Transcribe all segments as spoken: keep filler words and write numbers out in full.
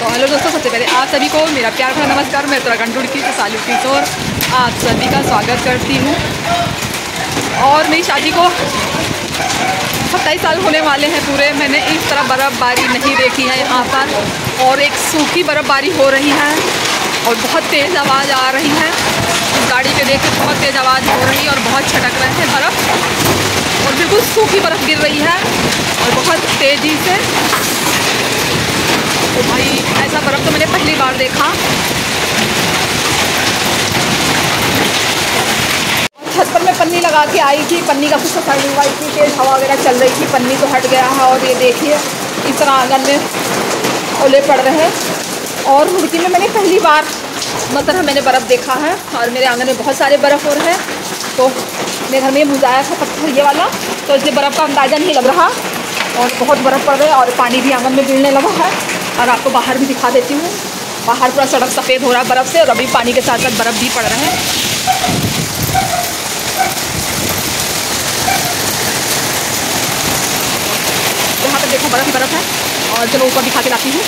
तो हेलो दोस्तों, सबसे पहले आप सभी को मेरा प्यार भरा नमस्कार। मैं उत्तराखंड रुड़की से सालू किशोर आप सभी का स्वागत करती हूँ। और मेरी शादी को सत्ताईस साल होने वाले हैं पूरे। मैंने इस तरह बर्फ़बारी नहीं देखी है यहाँ पर, और एक सूखी बर्फ़बारी हो रही है और बहुत तेज़ आवाज़ आ रही है। इस गाड़ी पे देख के बहुत तेज़ आवाज़ हो रही है और बहुत छटक रहे हैं बर्फ़, और बिल्कुल सूखी बर्फ़ गिर रही है और बहुत तेज़ी से। तो भाई ऐसा बर्फ़ तो मैंने पहली बार देखा। छत पर मैं पन्नी लगा के आई थी, पन्नी का कुछ सफाई हुआ, इतनी तेज़ हवा वगैरह चल रही थी, पन्नी तो हट गया है। और ये देखिए इस तरह आंगन में ओले पड़ रहे हैं। और रुड़की में मैंने पहली बार मतलब मैंने बर्फ़ देखा है, और मेरे आंगन में बहुत सारे बर्फ़ हो रहे हैं। तो मेरे घर में मुरझाया था पत्थर ये वाला, तो इसलिए बर्फ़ का अंदाज़ा नहीं लग रहा। और बहुत बर्फ़ पड़ रही है और पानी भी आंगन में गिरने लगा है। और आपको बाहर भी दिखा देती हूँ, बाहर पूरा सड़क सफ़ेद हो रहा है बर्फ़ से, और अभी पानी के साथ साथ बर्फ़ भी पड़ रहे हैं। यहाँ पर देखो बर्फ़ ही बर्फ़ है। और चलो ऊपर दिखा के लाती हूँ।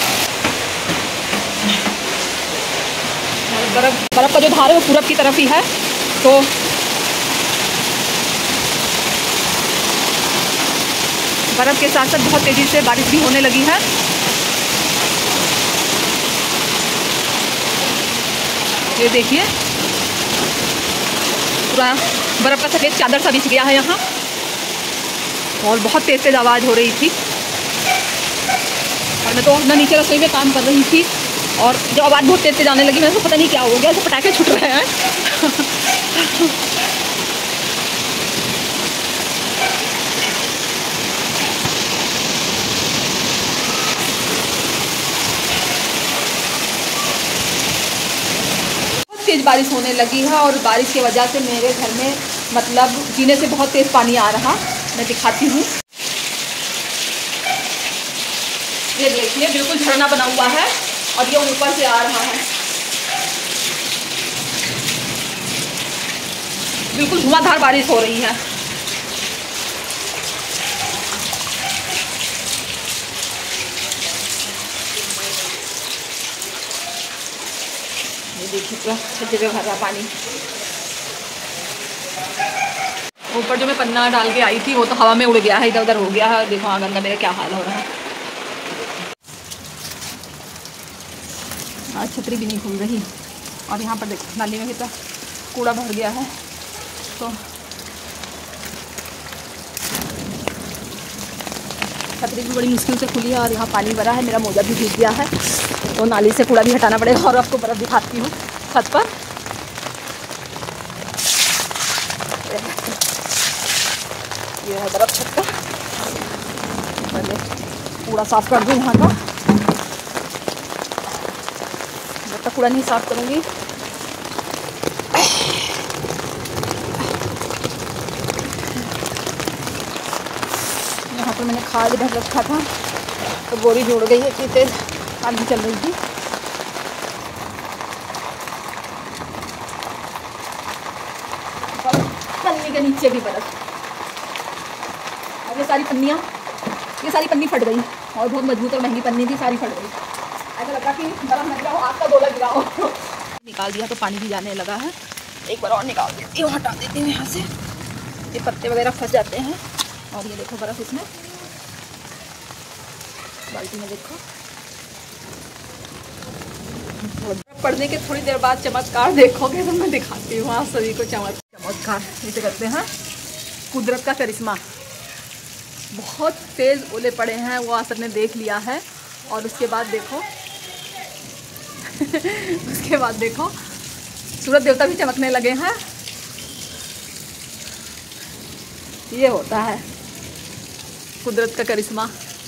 बर्फ़ बर्फ़ का जो धार है वो पूरब की तरफ ही है। तो बर्फ़ के साथ साथ बहुत तेज़ी से बारिश भी होने लगी है। ये देखिए पूरा बर्फ़ का सफ़ेद चादर सा बिछ गया है यहाँ, और बहुत तेज़ तेज़ आवाज़ हो रही थी। और मैं तो अपना नीचे रसोई में काम कर रही थी, और जब आवाज़ बहुत तेज़ तेज़ आने लगी मेरे को पता नहीं क्या हो गया, ऐसे पटाखे छूट रहे हैं। तेज़ बारिश होने लगी है, और बारिश की वजह से मेरे घर में मतलब जीने से बहुत तेज़ पानी आ रहा। मैं दिखाती हूँ, ये देखिए बिल्कुल झरना बना हुआ है और ये ऊपर से आ रहा है। बिल्कुल धुआंधार बारिश हो रही है। ये देखिए पूरा छत जगह भर रहा पानी। ऊपर जो मैं पन्ना डाल के आई थी वो तो हवा में उड़ गया है, इधर उधर हो गया है। देखो आंगन का मेरा क्या हाल हो रहा है। आज छतरी भी नहीं खुल रही। और यहाँ पर देखो नाली में कितना कूड़ा भर गया है। तो छतरी भी बड़ी मुश्किल से खुली है, और यहाँ पानी भरा है। मेरा मोजा भी भीग गया है, तो नाली से कूड़ा भी हटाना पड़ेगा। और आपको बर्फ़ दिखाती हूँ छत पर। ये है बर्फ़ छत का। पहले कूड़ा साफ़ कर दूँ यहाँ का, जब तक कूड़ा नहीं साफ़ करूँगी। यहाँ पर मैंने खाद भर रखा था, तो बोरी जुड़ गई है, इतनी तेज़ आंधी चल रही थी। पन्नी के नीचे भी बर्फ़, और ये सारी पन्नियाँ ये सारी पन्नी फट गई, और बहुत मजबूत और महंगी पन्नी थी, सारी फट गई। ऐसा लगा कि बर्फ़ न गिरा हो, आपका गोला गिरा हो। निकाल दिया तो पानी भी जाने लगा है। एक बार और निकाल देती हूँ, हटा देती हूँ यहाँ से, ये पत्ते वगैरह फंस जाते हैं। और ये देखो बर्फ़ इसमें बाल्टी में देखो। पढ़ने के थोड़ी देर बाद चमत्कार देखोगे तो मैं दिखाती हूँ आप सभी को। चमत्कार चमत्कार इसे करते हैं, कुदरत का करिश्मा। बहुत तेज़ ओले पड़े हैं, वो असर ने देख लिया है। और उसके बाद देखो उसके बाद देखो सूरज देवता भी चमकने लगे हैं। ये होता है कुदरत का करिश्मा।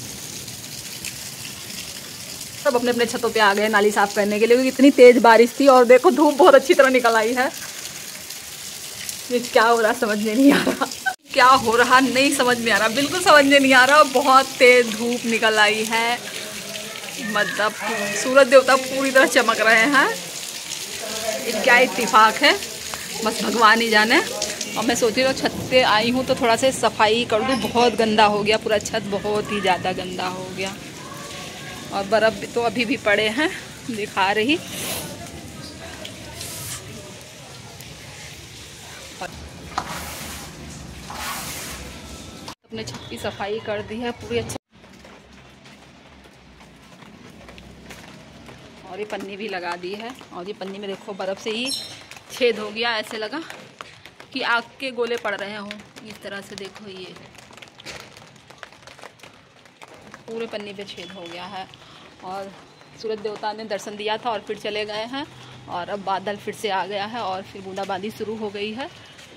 सब अपने अपने छतों पे आ गए नाली साफ़ करने के लिए, क्योंकि इतनी तेज़ बारिश थी। और देखो धूप बहुत अच्छी तरह निकल आई है। ये क्या हो रहा समझ में नहीं आ रहा, क्या हो रहा नहीं समझ में आ रहा, बिल्कुल समझ में नहीं आ रहा। बहुत तेज़ धूप निकल आई है, मतलब सूरज देवता पूरी तरह चमक रहे हैं। ये क्या इत्तेफाक है, बस भगवान ही जाने। और मैं सोच रही हूँ छत पे आई हूँ तो थोड़ा सा सफाई कर दूँ, बहुत गंदा हो गया पूरा छत, बहुत ही ज़्यादा गंदा हो गया। और बर्फ़ तो अभी भी पड़े हैं, दिखा रही। अपने छत की सफाई कर दी है पूरी अच्छे, और ये पन्नी भी लगा दी है। और ये पन्नी में देखो बर्फ़ से ही छेद हो गया, ऐसे लगा कि आग के गोले पड़ रहे हों। इस तरह से देखो ये पूरे पन्नी पे छेद हो गया है। और सूरज देवता ने दर्शन दिया था और फिर चले गए हैं, और अब बादल फिर से आ गया है और फिर बूंदाबांदी शुरू हो गई है।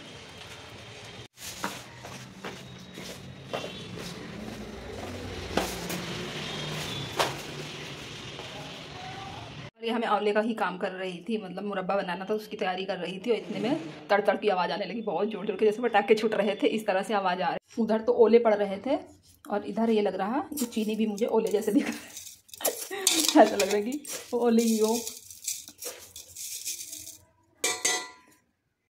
ये हमें आंवले का ही काम कर रही थी, मतलब मुरब्बा बनाना था, उसकी तैयारी कर रही थी। और इतने में तड़ तड़ की आवाज़ आने लगी, बहुत जोर जोर के, जैसे पटाखे छूट रहे थे, इस तरह से आवाज़ आ रही। उधर तो ओले पड़ रहे थे और इधर ये लग रहा कि चीनी भी मुझे ओले जैसे दिख रहा है। ऐसा लग रहा है कि ओले ही हो।